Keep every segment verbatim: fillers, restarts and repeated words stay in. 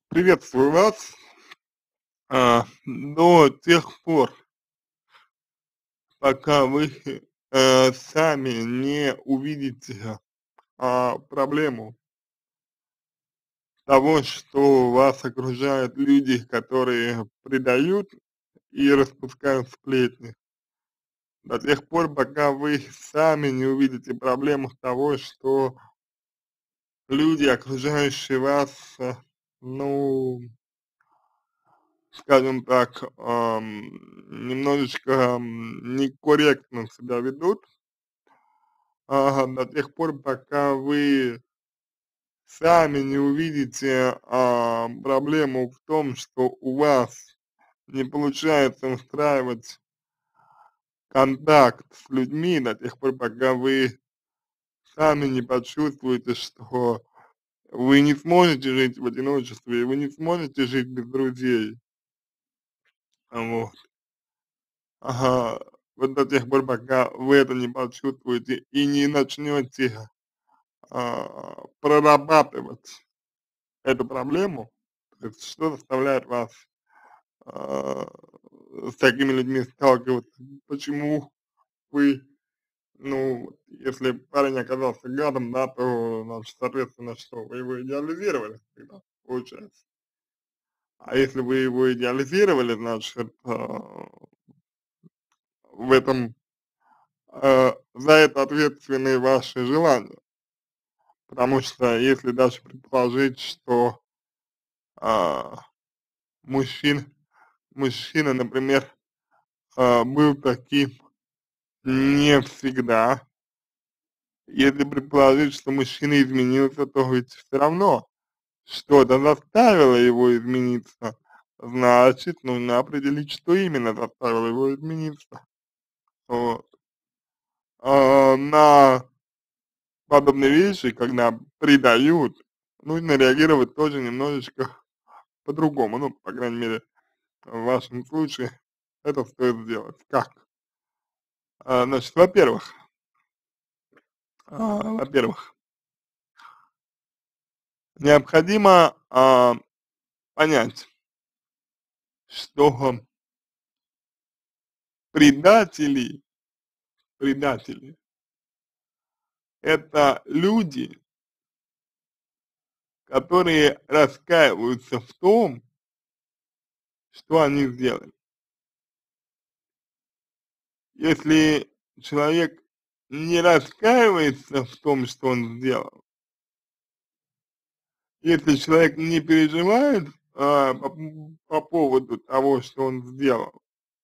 Приветствую вас. А, до тех пор, пока вы, э, сами не увидите, а, проблему того, что вас окружают люди, которые предают и распускают сплетни. До тех пор, пока вы сами не увидите проблему того, что люди, окружающие вас, э, ну, скажем так, ам, немножечко, м, некорректно себя ведут, а, до тех пор, пока вы сами не увидите, а, проблему в том, что у вас не получается устраивать контакт с людьми, до тех пор, пока вы сами не почувствуете, что вы не сможете жить в одиночестве, и вы не сможете жить без друзей. Вот. Ага, вот до тех пор, пока вы это не почувствуете и не начнете, а, прорабатывать эту проблему, то есть что заставляет вас, а, с такими людьми сталкиваться, почему вы, ну, если парень оказался гадом, да, то, значит, соответственно, что вы его идеализировали тогда, получается. А если вы его идеализировали, значит, а, в этом, а, за это ответственны ваши желания. Потому что если даже предположить, что, а, мужчин мужчина, например, а, был таким не всегда, если предположить, что мужчина изменился, то ведь всё равно что-то заставило его измениться. Значит, нужно определить, что именно заставило его измениться. Вот. А, на подобные вещи, когда предают, нужно реагировать тоже немножечко по-другому. Ну, по крайней мере, в вашем случае это стоит сделать. Как? А, значит, во-первых, а, во-первых, необходимо, а, понять, что предатели, предатели- это люди, которые раскаиваются в том, что они сделали. Если человек не раскаивается в том, что он сделал, если человек не переживает, а, по м по поводу того, что он сделал,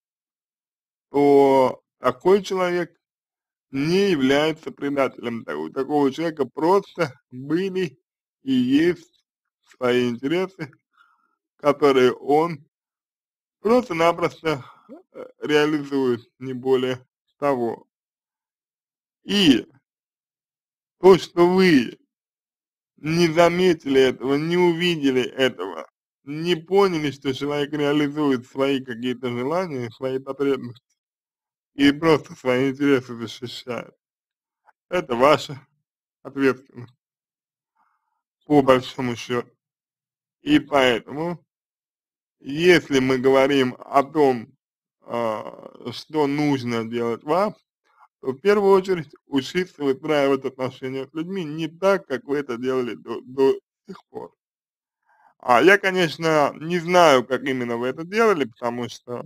то такой человек не является предателем. Так у такого человека просто были и есть свои интересы, которые он просто-напросто, э, реализует, не более того. И то, что вы не заметили этого, не увидели этого, не поняли, что человек реализует свои какие-то желания, свои потребности и просто свои интересы защищает, это ваша ответственность, по большому счету. И поэтому, если мы говорим о том, а, что нужно делать вам, то в первую очередь учиться выстраивать отношения с людьми не так, как вы это делали до до сих пор. А я, конечно, не знаю, как именно вы это делали, потому что,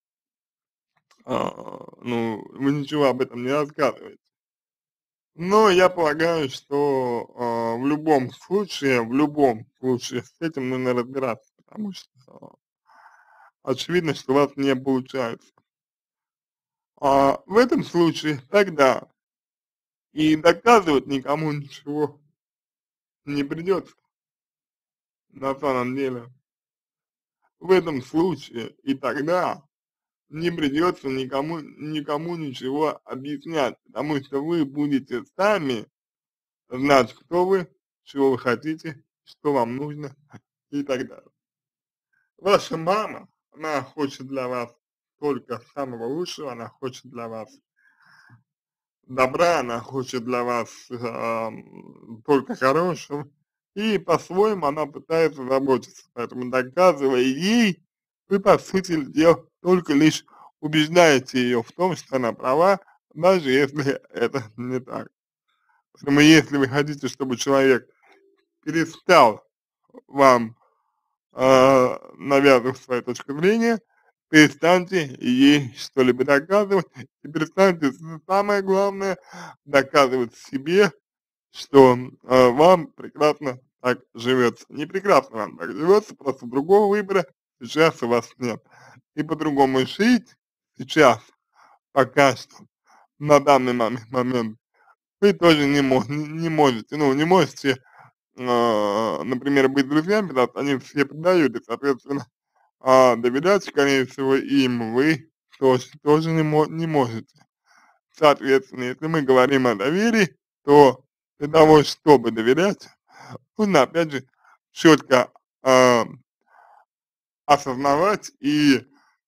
а, ну, вы ничего об этом не рассказываете. Но я полагаю, что, а, в любом случае, в любом случае с этим нужно разбираться, потому что очевидно, что у вас не получается. А в этом случае тогда и доказывать никому ничего не придется на самом деле. В этом случае и тогда не придется никому никому ничего объяснять, потому что вы будете сами знать, кто вы, чего вы хотите, что вам нужно и так далее. Ваша мама, она хочет для вас только самого лучшего, она хочет для вас добра, она хочет для вас, ам, только хорошего. и по-своему она пытается заботиться. Поэтому, доказывая ей, вы, по сути дела, только лишь убеждаете ее в том, что она права, даже если это не так. Поэтому если вы хотите, чтобы человек перестал вам а, навязывать свою точку зрения, перестаньте ей что-либо доказывать и перестаньте, самое главное, доказывать себе, что а, вам прекрасно так живется. Не прекрасно вам так живется, просто другого выбора сейчас у вас нет. И по-другому жить сейчас, пока что, на данный моме- момент, вы тоже не, мо не не можете, ну, не можете, а, например, быть друзьями, потому что они все предают, и, соответственно, а доверять, скорее всего, им вы тоже, тоже не, мо не можете. Соответственно, если мы говорим о доверии, то для того, чтобы доверять, нужно, опять же, четко а, осознавать и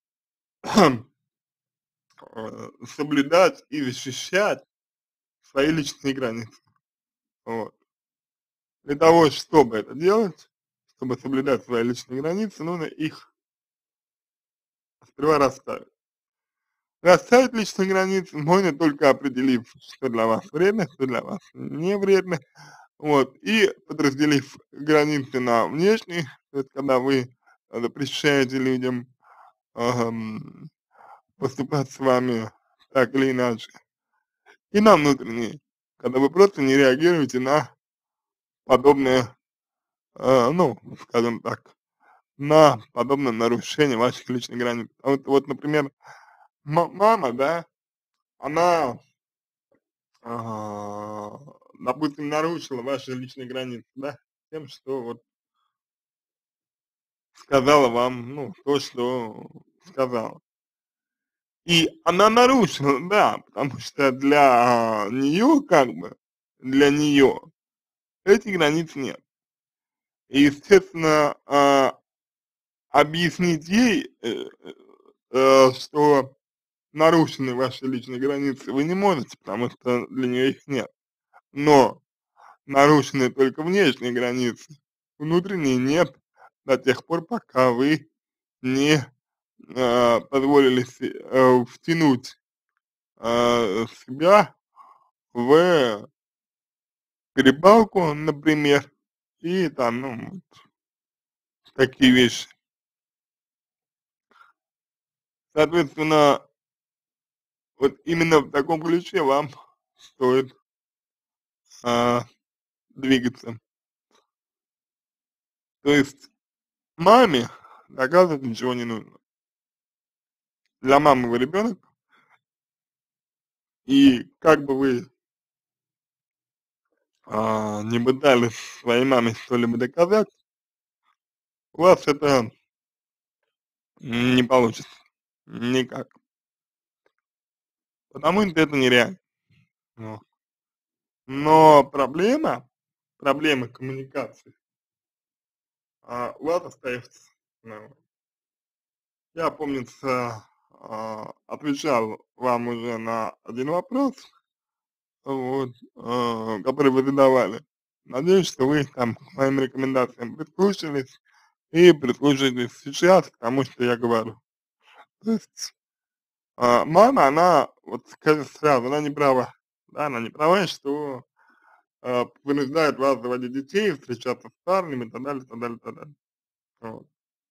э, соблюдать и защищать свои личные границы. Вот. Для того, чтобы это делать, чтобы соблюдать свои личные границы, нужно их сперва расставить. Расставить личные границы можно только определив, что для вас вредно, что для вас не вредно, вот, и подразделив границы на внешние, то есть когда вы запрещаете людям ам, поступать с вами так или иначе, и на внутренние, когда вы просто не реагируете на подобное, а, ну, скажем так, на подобное нарушение ваших личных границ. А вот, вот например, ма- мама, да, она, а, допустим, нарушила ваши личные границы, да, тем, что вот сказала вам, ну, то, что сказала. И она нарушила, да, потому что для нее, как бы, для нее этих границ нет. И, естественно, а, объяснить ей, э, э, э, что нарушены ваши личные границы вы не можете, потому что для нее их нет. Но нарушены только внешние границы, внутренние нет до тех пор, пока вы не а, позволили се э, втянуть, а, себя в перепалку, например, и там, ну, такие вещи. Соответственно, вот именно в таком ключе вам стоит, а, двигаться. То есть маме доказывать ничего не нужно. Для мамы вы ребенок, и как бы вы, а, не пытались своей маме что-либо доказать, у вас это не получится никак, потому что это нереально. Вот. Но проблема, проблема коммуникации, а, у вас остается. Ну, я, помнится, а, отвечал вам уже на один вопрос, вот, а, который вы задавали. Надеюсь, что вы там к моим рекомендациям прислушались и прислушаетесь сейчас к тому, что я говорю. То есть, а, мама, она, вот скажу сразу, она не права. Да, она не права, что а, вынуждает вас заводить детей, встречаться с парнями и так далее, так далее, так далее. Вот.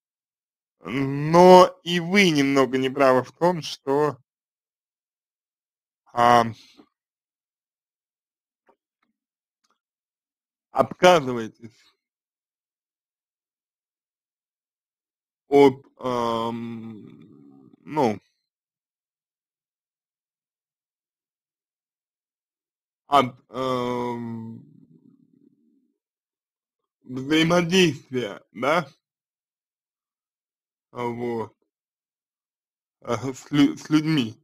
Но и вы немного не правы в том, что а, отказываетесь от, ам, ну, от ам, взаимодействия, да, а, вот, а, с, лю- с людьми.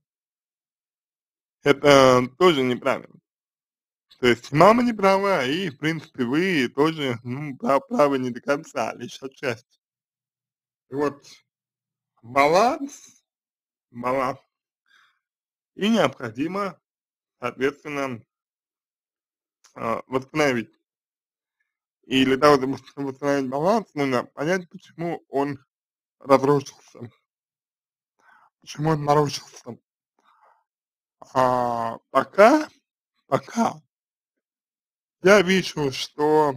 Это тоже неправильно. То есть мама не права, и, в принципе, вы тоже, ну, прав- правы не до конца, лишь отчасти. И вот баланс, баланс, и необходимо, соответственно, а, восстановить. И для того, чтобы восстановить баланс, нужно понять, почему он разрушился, почему он нарушился. А, пока, пока я вижу, что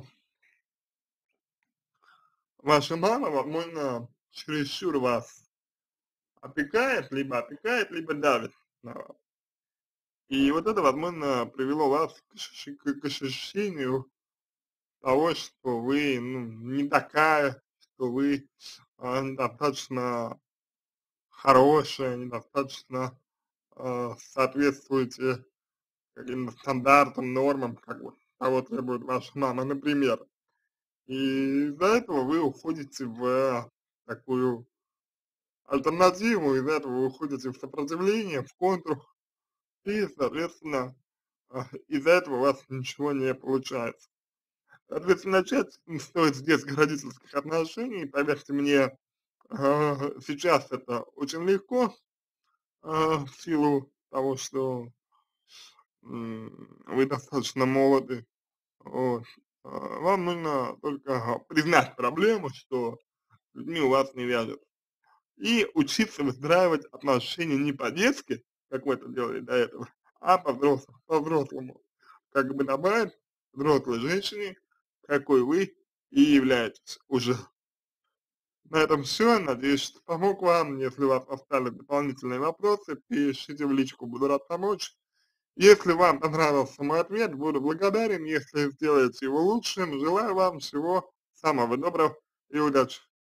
ваша мама, возможно, чересчур вас опекает, либо опекает, либо давит на вас. И вот это, возможно, привело вас к ощущ к к ощущению того, что вы, ну, не такая, что вы, а, недостаточно хорошая, недостаточно, а, соответствуете каким-то стандартам, нормам, как вот того требует ваша мама, например. И из-за этого вы уходите в такую альтернативу, из-за этого вы уходите в сопротивление, в контур, и, соответственно, а, из-за этого у вас ничего не получается. Соответственно, начать стоит с детских родительских отношений. Поверьте мне, а, сейчас это очень легко, а, в силу того, что м, вы достаточно молоды. Вот. А, Вам нужно только признать проблему, что с людьми у вас не вяжет. И учиться выстраивать отношения не по-детски, как вы это делали до этого, а по-взрослому, по-взрослому. Как бы добавить взрослой женщине, какой вы и являетесь уже. На этом все. Надеюсь, что помог вам. Если у вас остались дополнительные вопросы, пишите в личку, буду рад помочь. Если вам понравился мой ответ, буду благодарен, если сделаете его лучшим. Желаю вам всего самого доброго и удачи.